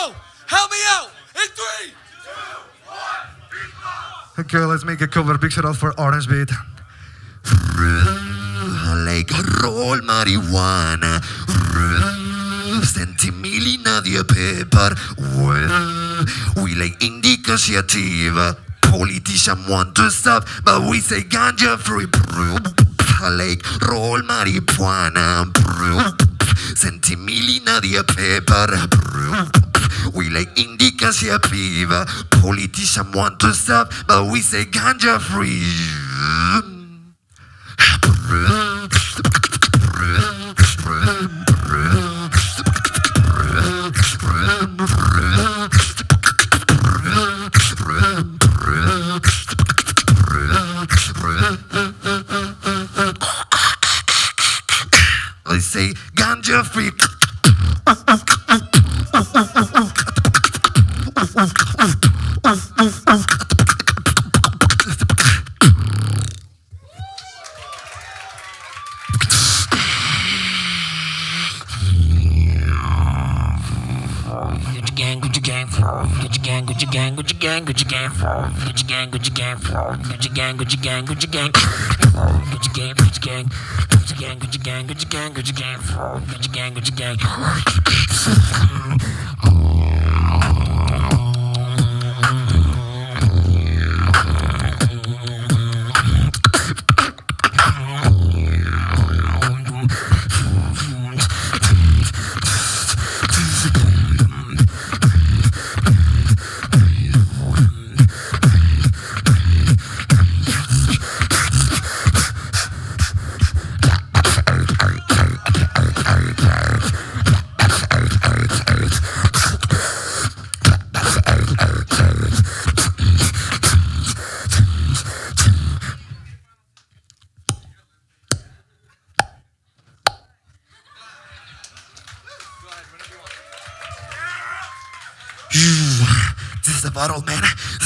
go. Help me out. In 3, 2, 1, beatbox. Okay, let's make a cover. Big shout out for Orange Beat. Like roll marijuana. Sentimili nadie pepper. We like indica sativa. Politicians want to stop, but we say ganja free. Like roll marijuana. Sentimili nadie pepper. We like indica sativa. Politicians want to stop, but we say ganja free. I say ganja free. This is the bottle, man.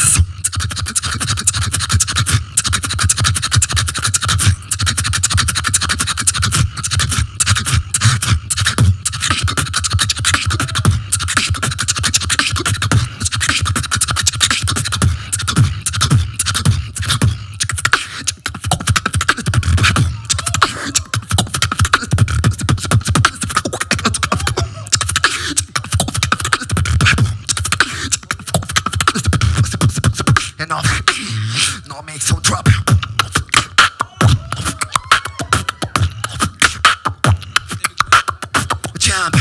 No make some drop. Jump.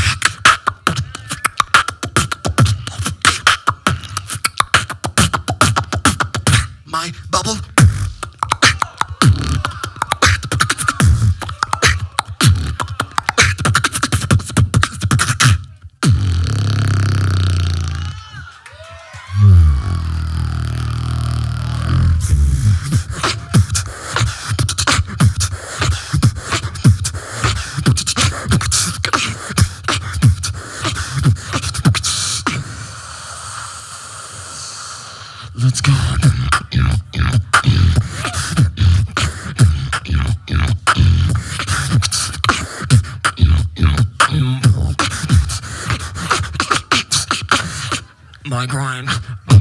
My bubble. Let's go. My grind.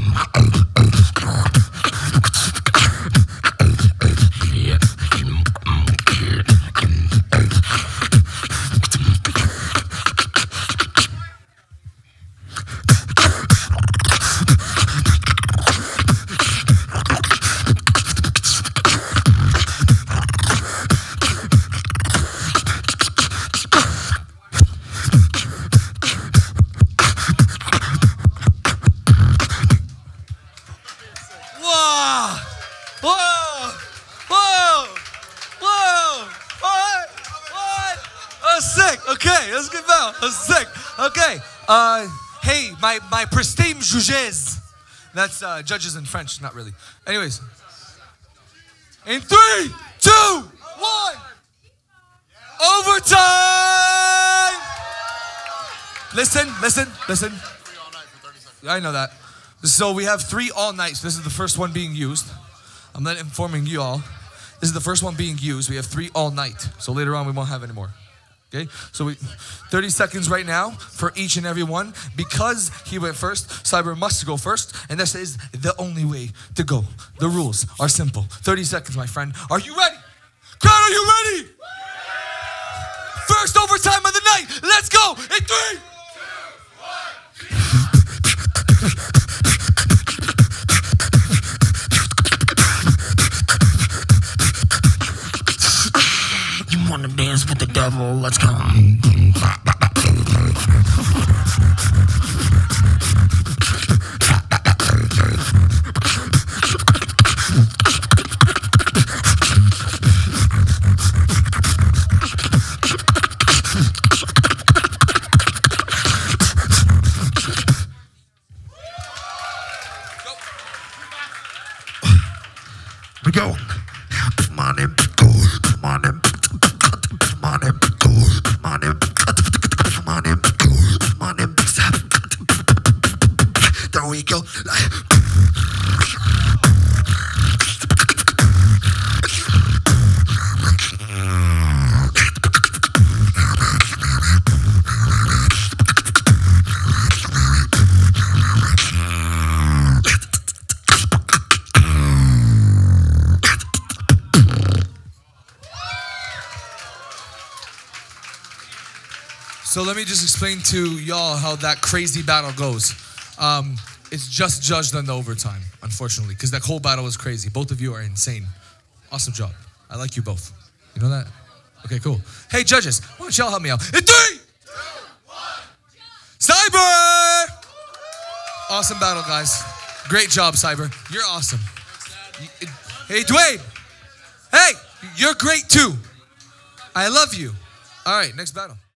Sick. Okay. Hey, my pristine juges. That's judges in French, not really. Anyways. In 3, 2, 1. Overtime. Listen. I know that. So we have 3 all nights. This is the first one being used. I'm not informing you all. This is the first one being used. We have 3 all night. So later on we won't have any more. Okay, so 30 seconds right now for each and every one. Because he went first, Cyber must go first, and this is the only way to go. The rules are simple. 30 seconds, my friend. Are you ready? Crowd, are you ready? First overtime of the night. Let's go in 3, 2, 1. You wanna dance with the devil? Let's go. We go. Come on in, come on in. There we go. So let me just explain to y'all how that crazy battle goes. It's just judged on the overtime, unfortunately, because that whole battle was crazy. Both of you are insane. Awesome job. I like you both. You know that? Okay, cool. Hey, judges, why don't y'all help me out? In 3, 2, 1. Cyber! Awesome battle, guys. Great job, Cyber. You're awesome. Hey, Duade. Hey, you're great too. I love you. All right, next battle.